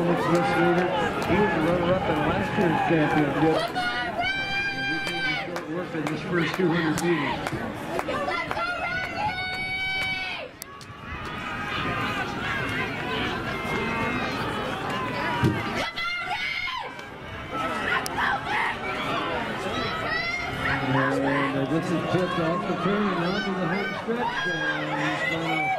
performance this leader. He was a runner-up in last year's championship. And he did short work in his first 200 meters. And this is tipped off the turn and onto the home stretch. And he's going to